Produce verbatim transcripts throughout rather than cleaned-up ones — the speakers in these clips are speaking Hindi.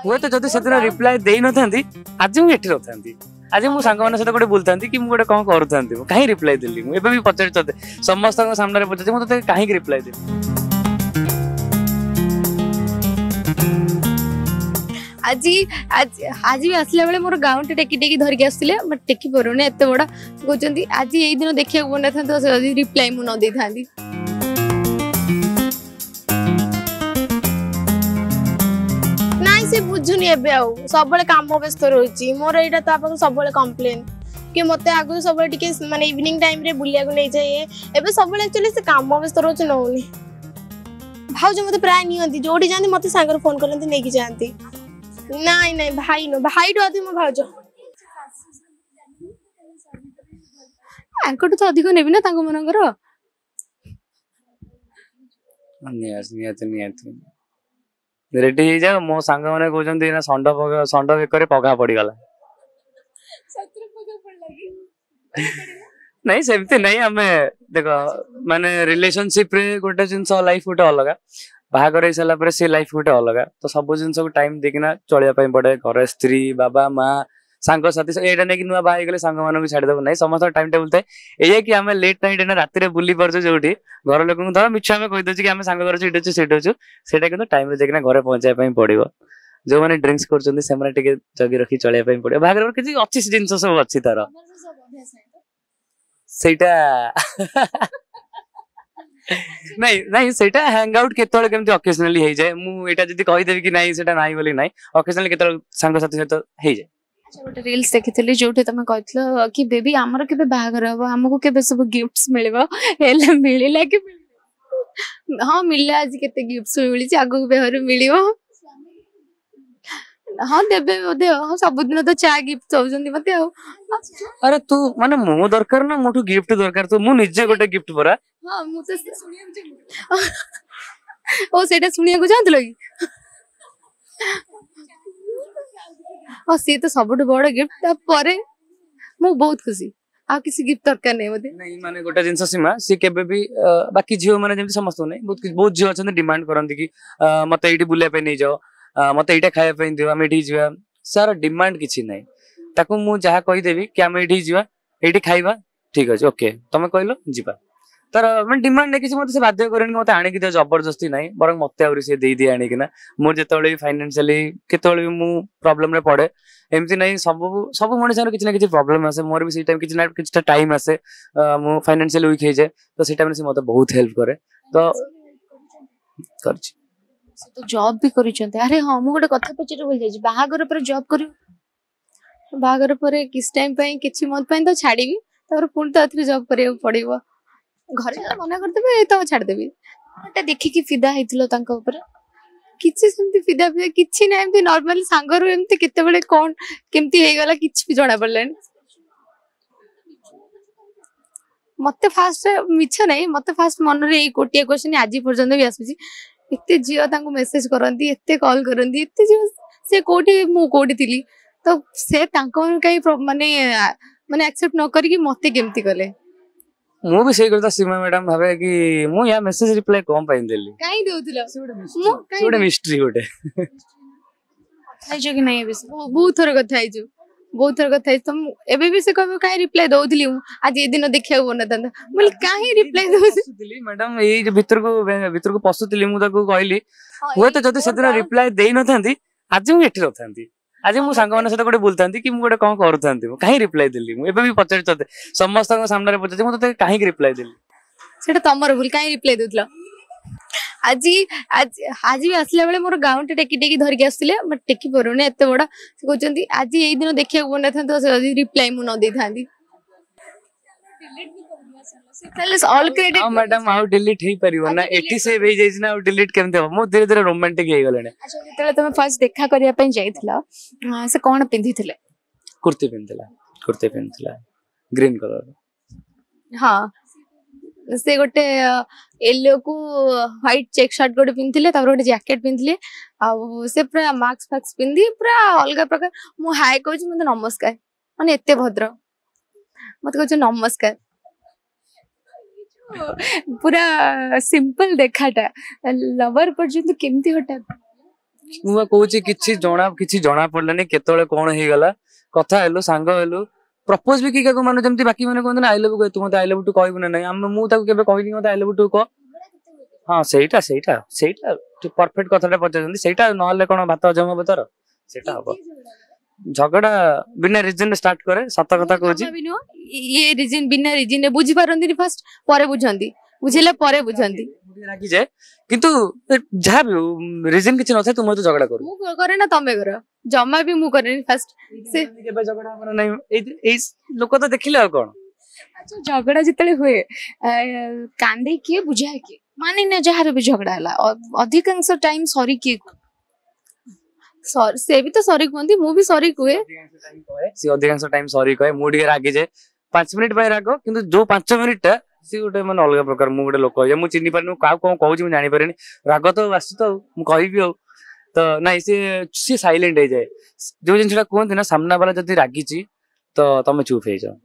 हुए तो जदि से रिप्लाई दे न थांती आज मु एठी रहथांती आज मु सांग मान सहित गोटे बुलतांती कि मु गोटे कोन करूथांती मु काहे रिप्लाई देली मु एबे भी पचारि तते समस्त सामने रे पचारि मु तते काहे रिप्लाई देली आज आज आज भी आसला बेले मोर गाउँ टेकी टेकी धरिक आसले बट टेकी परुने एत बड़ा कहते आज यही दिन देखा बना था रिप्लाई मु न दे थांती नाइ से बुझुनी एबे आउ सब काम व्यस्त रही मोर यहाँ तो सब कम्प्लेन कि मत आगु सब माने इवनिंग टाइम रे बुलिया को नहीं जाए एबे सब एक्चुअली से काम व्यस्त रोच नौनी भाउज मत प्राय नियंती जोड़ी जाती मत सांगर फोन करती नहीं जाती नाइ नाइ भाई न भाई तो अधिक मो भाउज आंकटू तो अधिक नेबी ना तांको मनकर नियास नियात नियात रेडी हे जा मो सांग माने कहउचंती ना संड पगा संड बेकरे पगा पड़ी गला सत्र पगा पड़ लागी नहीं सेमती नहीं हमें देखो माने रिलेशनशिप रे गोटे जिंस लाइफ गोटे अलग बाहागर हो सारा से लाइफ गोटे अलग तो सब जिन को टाइम देखना चलिया पड़े घर स्त्री बाबा माँ सांग साथी यहाँ नहीं नुआ बाहर गले सांग मान छाड़देव ना समस्त टाइम टेबुल थाए ये कि आम लेट नाइट ना राति बुली पार्छ जो घर लोक धर मिछ आम कहीदे कि आम सांग घर अच्छे अच्छे सीट अच्छु से टाइम देखना घर पहुंचाई पड़ो जो मैंने ड्रिंक्स कर जगी रखी चलिया पड़ो बाहर किसी अच्छी जिन सब अच्छी तार सेटा नहीं नहीं सेटा हैंग आउट केतळे केमती ऑकेजनली हे जाय मु एटा जदी कहि देबी कि नहीं सेटा नाही बोली नाही ऑकेजनली केतळे संग साथी सहित हे जाय अच्छा गोटे रील्स देखिथिली जोठे तमे कहथलो कि बेबी हमर केबे बाहागर हबो हमको केबे सब गिफ्ट्स मिलबो हेले मिलिला कि हां मिलला आज केते गिफ्ट्स मिली छी आगु बेहर मिलिबो हाँ देबे ओदे हाँ सब दिन तो चा गिफ्ट होउजंदी मते आ अरे तू माने मो दरकार ना मोठू गिफ्ट दरकार तू मु निजे गोटे गिफ्ट परा हां मु तो सुनिया ओ सेटा सुनिया को जानत लगी हां से तो सबटु बड़ गिफ्ट परे मु बहुत खुशी आ किसी गिफ्ट दरकार नहीं मते नहीं माने गोटे जिंस सीमा सी केबे भी बाकी जियो माने जेमति समस्त नहीं बहुत बहुत जियो अछन डिमांड करंती कि मते एठी बुले पे नहीं जाओ मत ये खाया दिव आम ये जा सार डिमांड किसी ना ताकू मु जहाँ कहीदेवी कि आम ये जा ये खाइबा ठीक अच्छे ओके तुम कहल जीवा तार मैं डिमांड नहीं किसी मत बाध्य करें मत आणिक दियो जबरदस्ती ना बर मत सी दे दिए आणिकिना मोर जिते फाइनान्शियली केतले भी प्रॉब्लम रे पड़े एमती नहीं सब सब मनुष्य किसी ना किसी प्रॉब्लम आसे मोर भी टाइम किसी ना किसी टाइम आसे मु फाइनान्शियली वीक हो जाए तो सी टाइम से मत बहुत हेल्प करे तो कर तो जॉब भी करिसंते अरे हां मु गोटे कथा पचरे बोल जाई बाहागर पर जॉब करियो बाहागर पर किस टाइम पई किछि मत पई तो छाडीबी तापर पुन तो अथरे जॉब करियो पड़िबो घर मना कर देबे तो छाड़ देबी एटा देखि कि फिदा हेतिलो तांका ऊपर किछि सेमती फिदा फिदा किछि ना एमती नॉर्मल सांगर एमती केते बेले कोन केमती हे गला किछि भी जणा पड़लेन मते फास्ट मिछ नहीं मते फास्ट मन रे कोटिया क्वेश्चन आज पर्यंत भी आसुची एते जियो तांको मेसेज करंती एते कॉल करंती एते जियो से कोठी मु कोठी थिली तो से तांको कई माने माने एक्सेप्ट न करी कि मते केमती कले मु भी सही करता सीमा मैडम भाबे कि मु या मेसेज रिप्लाई कम पाइन देली काई देउथिलो मु छोटे मिस्ट्री गोटे थाई जो कि नहीं बस बहुत थोर कथा आइ जो बहुत थोर कथा तुम एबे भी से कहबो काई रिप्लाई दउथिली आज ए दिन देखिया बना तंदा बोल काई रिप्लाई दउथिली मैडम ए जो भीतर को भीतर को पसुतिली मु ताको कहली हुए तो जदी से दिन रिप्लाई देई न थांती आज मु एठी रहथांती आज मु सांग मान सहित गोटे बुलतांती कि मु गोटे कोन करूथांती मु काहे रिप्लाई देली मु एबे भी पचारि तते समस्त सामने रे पचारि मु तते काहे रिप्लाई देली सेटा तमर भूल काहे रिप्लाई दउथला आज आज आज भी आसला बेले मोर गाउँ टेकी टेकी धरिक आसले बट टेकी परुने एत बड़ा कहते आज यही दिन देखा बना था रिप्लाई मु न दे थांती ऑल क्रेडिट मैडम आउ डिलीट हे परिबो ना एटी सेव हे जाइछ ना डिलीट केमते हो मु धीरे धीरे रोमांटिक हे गलेने अच्छा जेतले तुम फर्स्ट देखा करिया पई जाइथिला से कोन पिंधिथिले कुर्ती पिंधला कुर्ती पिंधला ग्रीन कलर हां से गोटे येलो को व्हाइट चेक शर्ट गोटे पिंधिले तापर गोटे जैकेट पिंधिले आ से पूरा मास्क फाक्स पिंधि पूरा अलग प्रकार मु हाय कहू मते नमस्कार माने एते भद्र मते कहू नमस्कार पूरा सिंपल देखाटा लवर पर्यंत केमती हटा ମୁଁ କହୁଛି କିଛି ଜଣା କିଛି ଜଣା पड़लानी केतବେଳେ कौन हो गला कथा हेलु सांग हेलु प्रपोज भी कि क्या मानो जमती बाकी मैंने कहते आई लव तू मत आई लव टू कहबू ना नहीं आम मुझे केबे कहनी मत आई लव टू कह हाँ सेटा सेटा सेटा परफेक्ट कथाटा पचार सेटा ना कौन भात हजम हम तार सेटा हम झगड़ा बिना रीजन स्टार्ट करे सत कथा कहूँ ये रीजन बिना रीजन बुझी पारंती फर्स्ट परे बुझंती बुझिले परे बुझंती रागी जाए किंतु जहाँ भी रीजन किसी न तुम तो झगड़ा करू मु करे ना तमे करो जमा भी मु करे फर्स्ट से केबे झगड़ा हमर नहीं ए ए लोक तो देखिले आ कोन अच्छा झगड़ा जितले हुए कांदे किए बुझाए किए माने न जहार भी झगड़ा हला अधिकांश टाइम सॉरी किए सॉरी से भी तो सॉरी कहंती मु भी सॉरी कहे से अधिकांश टाइम सॉरी कहे मु टिके रागी जे पाँच मिनिट पे रागो किंतु जो पाँच मिनिट टा सी गोटे माने अलग प्रकार मु गोटे लोक है मु चिन्नी पारनु का कोन कहूची मु जानि पारेनी राग तो आसी तो मु कहबी हो तो नहीं से सी साइलेंट हो जाए जो जिनटा कहते ना सामना वाला जदि रागी तो तुम चुप हो जाओ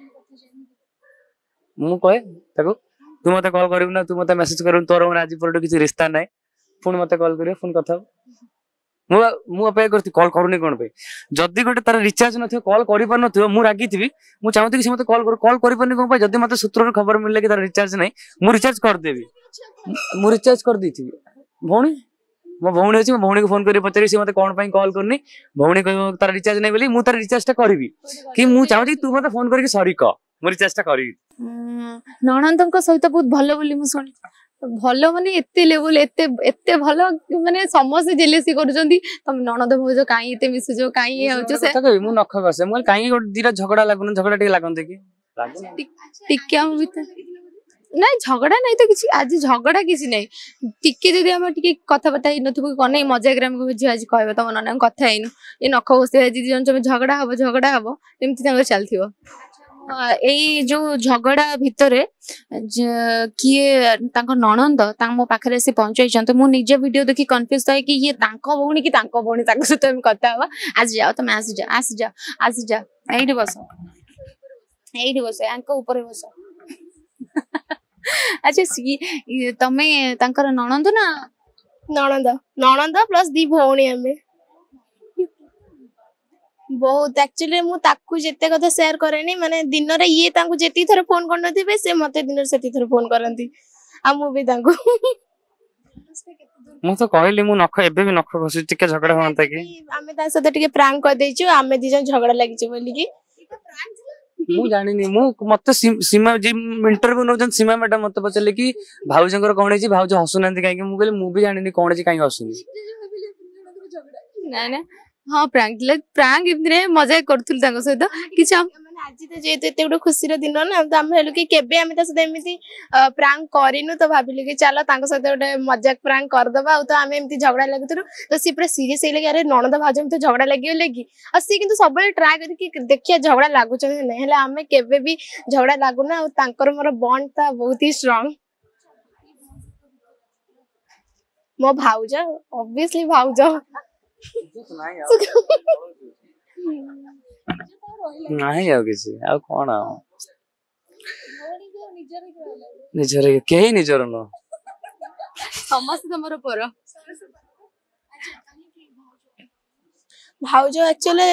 मु कहे ताको तू मते कॉल करिव ना तू मते मेसेज करिव तोर मन आज पर किसी रिश्ता नाही फोन मते कॉल करियो फोन कथा मु मु अपेक्षा करती कॉल करूनी कोन पे जदि गोटे तार रिचार्ज नथियो कॉल करि पर नथियो मु रागी थिबी मु चाहती कि से मते कॉल कर कॉल करि परनी कोन पे जदि मते सूत्र खबर मिलले कि तार रिचार्ज नाही मु रिचार्ज कर देबी मु रिचार्ज कर दी भौणी मो भौणी अच्छी मो भौणी को फोन कर पचारि सी मते कौन पाई कॉल करनी भौणी कह तार रिचार्ज नहीं बोली मु तार रिचार्ज टा करबी कि मु चाहूची तू मते फोन करके सॉरी कह मु रिचार्ज टा करबी ननंदन को सहित बहुत भलो बोली मु सुन भलो माने एते लेवल एते एते भलो माने समस्त जेलेसी करूचंदी तुम ननद भौज काई एते मिसुजो काई होचो से कहबी मु नख बसे मु काई दीरा झगड़ा लागुन झगड़ा टे लागंते कि लागुन टिक्या हम भीतर नहीं झगड़ा नहीं तो किसी आज झगड़ा किसी नहीं टिके जदि हम टिके कथा बता हि नथबो कोनै मजाक रे हम आज कहबो त मन ना कथा हिनु ए नख बसे आज जन जमे झगड़ा हबो झगड़ा हबो एमति तांगर चलथिबो एई जो झगड़ा भितरे किए तांको ननंद तांग मो पाखरे से पहुंचाई छंत मु निजे वीडियो देखि कंफ्यूज थाए कि ये तांको भौणी कि तांको भौणी ताको सहित हम कथा हबा आज जाओ तुम आज जा आज जा आज जा एइडी बस एइडी बस आंको ऊपर बस अच्छा सी तमे तांकर ननंद ना ननंद ननंद प्लस दी भौणी हमें बहुत एक्चुअली मु ताकू जेते कथा शेयर करेनी माने दिन रे ये तांकू जेती थर फोन करन थिबे से मते दिन रे सेती थर फोन करंती आ मु भी तांकू मु तो कहली मु नख एबे भी नख बस टिके झगड़ा होंता कि हमें ता साथे टिके प्रैंक कर देछु हमें दी जन झगड़ा लागि छ बोली कि मु जानि नी मु मते सीमा जी इंटरव्यू नो जन सीमा मैडम मते पचले कि भाउजंकर कोन है जी भाउज हसुनांती काई कि मु कहली मु भी जानि नी कोन है जी काई हसुनी ना ना हाँ प्रैंक ले प्रैंक इतने मजा करथुल तांको सहित किछ माने आज त जे एते गुड खुशी रो दिन ना त हम हेलु कि केबे हम त सदा एमिति प्रैंक करिनु त भाबिलु कि चलो तांको सहित गुड मजाक प्रैंक कर दबा त हम एमिति झगड़ा लागुतरु त सी पूरा सीरियस हे लगे अरे ननद भाज हम त झगड़ा लागि लगी आ सी किंतु सबले ट्राई करी कि देखिया झगड़ा लागु छ नै हेले हमें केबे भी झगड़ा लागु ना तांकर मोर बॉन्ड ता बहुत ही स्ट्रांग मो भाउज ऑब्वियसली भाउज नहीं आ किसी आ कोन आ निजर के ही निजर न समस्त तमर पर भाउज एक्चुअली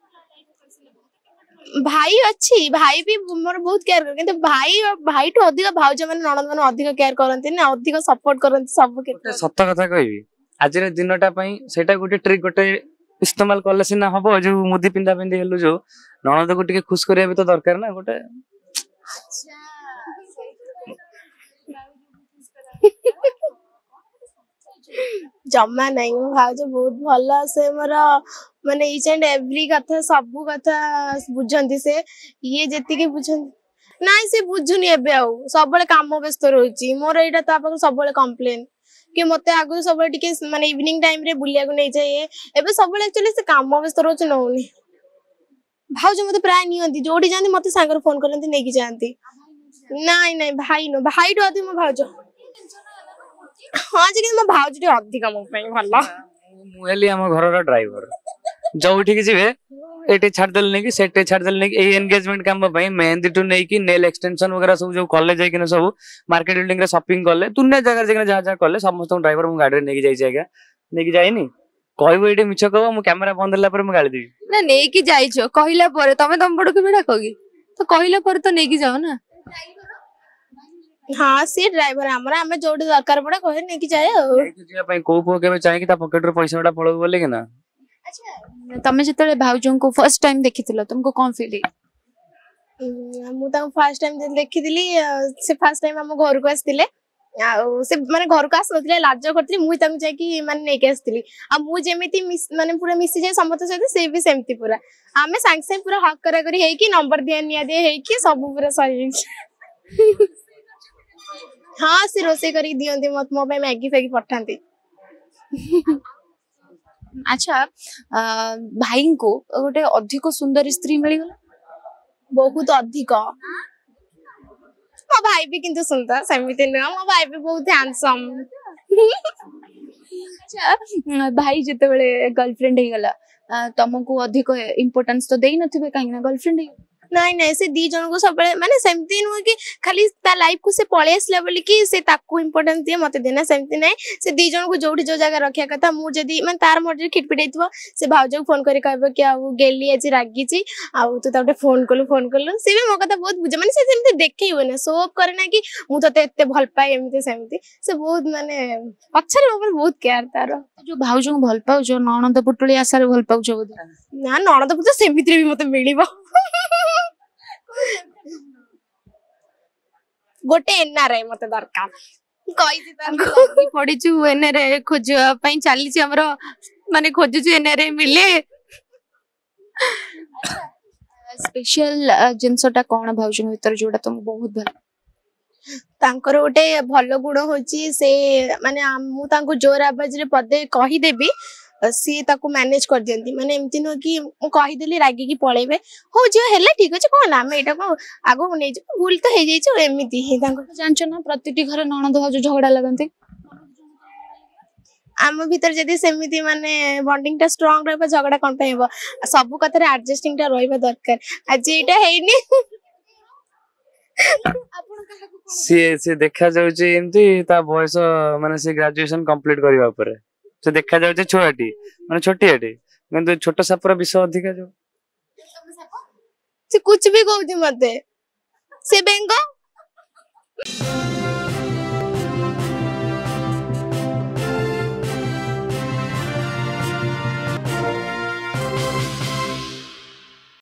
भाई अच्छी भाई भी मोर बहुत केयर कर किंतु भाई भाई तो अधिक भाउज माने ननद माने अधिक केयर करंती ना अधिक सपोर्ट करंती सब के सत्य कथा कहबी आज रे दिनटा पई सेटा गोटे ट्रिक गोटे इस्तेमाल करले सिना हबो जो मुदी पिंदा पिंदी हेलु जो ननद को टिके खुश करिया भी तो दरकार ना गोटे जम्मा नहीं भाउज बहुत भल से मोर माने ईच एंड एवरी कथा सब कथा बुझंती से ये जेति के बुझंती नाइ से बुझुनी एबे आ सब बेले काम व्यस्त रहउची मोर एटा ता पाक सब बेले कंप्लेन कि मते आगु सब बेले टिके माने इवनिंग टाइम रे बुलिया को नै जाय एबे सब बेले एक्चुअली से काम व्यस्त रहउची नउनी भाउज मते प्राय नियंती जोडी जानती मते सागर फोन करंती नै कि जानती नाइ नाइ भाई नो भाई तो अति मो भाउज हां जे कि मो भाउज टे अधिक मो पई भल्ला मु हेली हम घर रा ड्राइवर जोठी के जिवे एटे छाड़ देल नै कि सेटे छाड़ देल नै कि ए एंगेजमेंट काम पई मेहंदी टू नै कि नेल एक्सटेंशन वगैरह सब जो कॉलेज जाय कि सब मार्केट बिल्डिंग रे शॉपिंग करले तुन्ने जगह जगह जा जा करले समस्त ड्राइवर मु गाड़ी रे नै कि जाई जायगा नै कि जाईनी कहबो एटे मिछ कहबो मु कैमरा बंद होला पर मु गाली देबी ना नेकी जाइछो कहला परे तमे तम बड़ के भी डाकोगी तो कहला परे तो नेकी जाओ ना हाँ सी ड्राइवर आमर आम जो दरकार पड़े कहे नहीं कि जाए जिया पई को को केबे चाहे कि ता पॉकेट रो पैसा उडा पळो बोले कि ना अच्छा तमे जतले भाउजों को फर्स्ट टाइम देखिथिलो तुमको कौन फील हे मु ता फर्स्ट टाइम देखिथिली से फर्स्ट टाइम हम घर को आस्तिले आ से माने घर को आसनथिले लाज करथि मु तांग जाय कि माने नै के आस्तिली आ मु जेमिति माने पूरा मिसी जाय समस्त सहित से भी सेमति पूरा आमे सांग सांग पूरा हक करा करी हे कि नंबर दिया निया दे हे कि सब पूरा सही हाँ से रोसे करी दियंती मत मो पे मैगी फेगी पठांती अच्छा भाई को गोटे अधिक सुंदर स्त्री मिली गला बहुत अधिक मो भाई भी किंतु सुंदर सेमिति न मो भाई भी बहुत हैंडसम अच्छा भाई जते बेले गर्लफ्रेंड हे गला तुमको अधिक इंपोर्टेंस तो देई नथिबे काहे ना गर्लफ्रेंड हे नहीं नहीं से दी जन को सब माने सेमती नुह कि खाली ता लाइफ को से पळे आसला बोली कि से ताको इंपोर्टेंस दिए मते देना सेमती नहीं से दी जन को जोठी जो जगह रखिया कथा मु जदी माने तार मर्जी खिटपिट हेतबो से भाउजो फोन करी कहबो कि आ गेली आज रागी छी आ तू ताटे फोन कलु फोन कलु से भी मो कथा बहुत बुझे माने से सेमती देखै होने शो ऑफ करे ना कि मु तते एते भल पाए एमती सेमती से बहुत माने अक्षर ऊपर बहुत केयर तार जो भाउजो भल पाउ जो ननद पुटुली आसार भल पाउ जो ना ननद पुट सेमती भी मते मिलिबो गोटे एनआरआई मते दरकार कहि दिता पड़ी छु एनआरआई खोजवा पई चाली छि हमरो माने खोजु छु एनआरआई मिले स्पेशल जिंसटा कोन भाउजन भीतर जोटा तुम बहुत भल तांकर गोटे भल गुण होची से माने मु तांको जोर आवाज रे पदे कहि देबी सी ताको मैनेज कर दियंती माने एमती न कि मु कहि देली रागी की पळेबे हो जे हेले ठीक अछि कोन हम एटा को आगो नै जे भूल तो हे जाई छ एमिति ही तांको जानछ ना प्रतिटी घर ननद भाउज झगड़ा लगंती आम भीतर जदी सेमिति माने बॉन्डिंग टा स्ट्रांग रहबा झगड़ा कोन पयबो सब कथा रे एडजस्टिंग टा रहबा दरकार आज एटा हेनी से से देखा जाउ जे एमती ता बयस माने से ग्रेजुएशन कंप्लीट करबा परे से देखा जाउ जे छोटी माने छोटी एटी किंतु छोट सापर विषय अधिक जो से कुछ भी कहउती मते से बेंगो